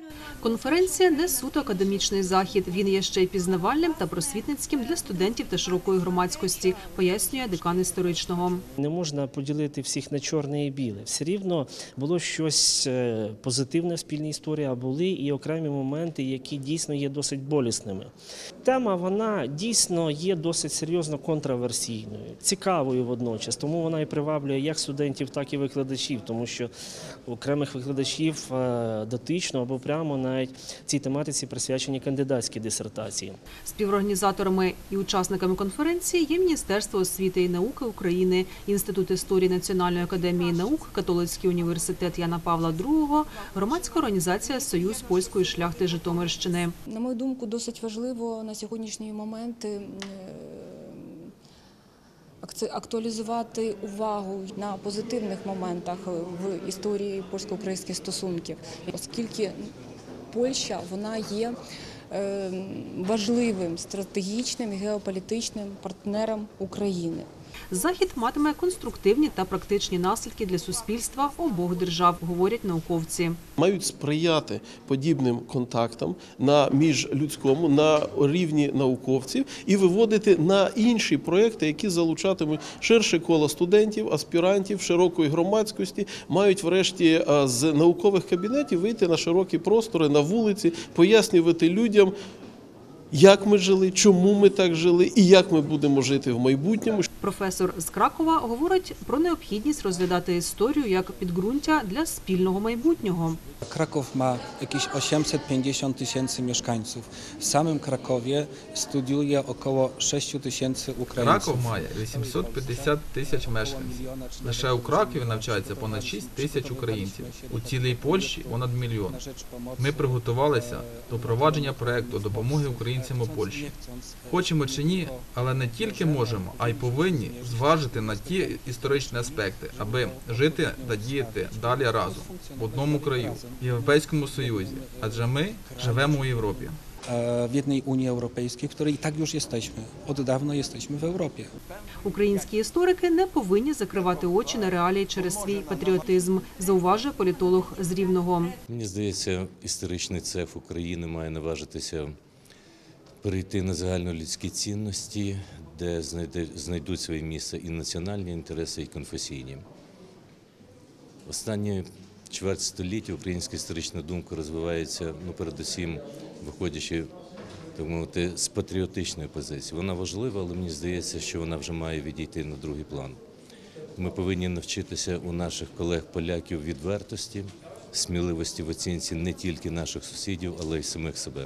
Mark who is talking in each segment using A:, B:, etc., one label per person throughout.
A: Конференція не суто академічний захід. Він є ще й пізнавальним та просвітницьким для студентів та широкої громадськості, пояснює декан історичного.
B: Не можна поділити всіх на чорне і біле. Все рівно було щось позитивне в спільній історії, а були і окремі моменти, які дійсно є досить болісними. Тема, вона дійсно є досить серйозно контраверсійною, цікавою водночас, тому вона і приваблює як студентів, так і викладачів, тому що окремих викладачів дотично або прямо навіть цій тематиці присвячені кандидатські дисертації.
A: Співорганізаторами і учасниками конференції є Міністерство освіти і науки України, Інститут історії Національної академії наук, Католицький університет Яна Павла II, громадська організація «Союз польської шляхти Житомирщини».
C: На мою думку, досить важливо на сьогоднішній момент актуалізувати увагу на позитивних моментах в історії польсько-українських стосунків, оскільки Польща, вона є важливим стратегічним і геополітичним партнером України.
A: Захід матиме конструктивні та практичні наслідки для суспільства обох держав, говорять науковці.
D: Мають сприяти подібним контактам на міжлюдському, на рівні науковців і виводити на інші проекти, які залучатимуть ширше коло студентів, аспірантів, широкої громадськості, мають врешті з наукових кабінетів вийти на широкі простори, на вулиці, пояснювати людям, як ми жили, чому ми так жили і як ми будемо жити в майбутньому.
A: Професор з Кракова говорить про необхідність розглядати історію як підґрунтя для спільного майбутнього.
E: Kraków ma jakieś 850 000 mieszkańców. W samym Krakowie studiuje około 6 000 Українців.
F: Краков має 850 тисяч мешканців. Лише у Кракові навчається понад 6 тисяч українців. У цілій Польщі понад 1 мільйон. Ми приготувалися до провадження проєкту допомоги українцям у Польщі. Хочемо чи ні, але не тільки можемо, а й повинні зважити на ті історичні аспекти, аби жити та діяти далі разом, в одному краю, в Європейському Союзі, адже ми живемо у Європі.
E: W jednej Unii Europejskiej, w której i tak już jesteśmy. Od dawna jesteśmy w Europie.
A: Українські історики не повинні закривати очі на реалії через свій патріотизм, зауважує політолог з Рівного.
G: Мені здається, історичний цех України має наважитися перейти на загальнолюдські цінності, де знайдуть своє місце і національні інтереси, і конфесійні. Останні чверть століття українська історична думка розвивається, передусім, виходячи, так мовити, з патріотичної позиції. Вона важлива, але мені здається, що вона вже має відійти на другий план. Ми повинні навчитися у наших колег-поляків відвертості, сміливості в оцінці не тільки наших сусідів, але й самих себе.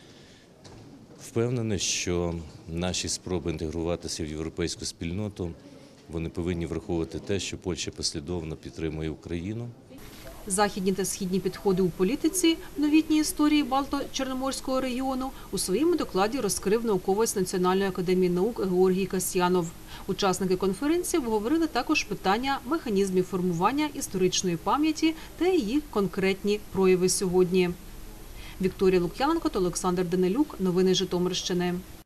G: Впевнений, що наші спроби інтегруватися в європейську спільноту, вони повинні враховувати те, що Польща послідовно підтримує Україну.
A: Західні та східні підходи у політиці в новітній історії Балто-Чорноморського регіону у своєму докладі розкрив науковець Національної академії наук Георгій Касьянов. Учасники конференції обговорили також питання механізмів формування історичної пам'яті та її конкретні прояви сьогодні. Вікторія Лук'яненко та Олександр Данилюк. Новини Житомирщини.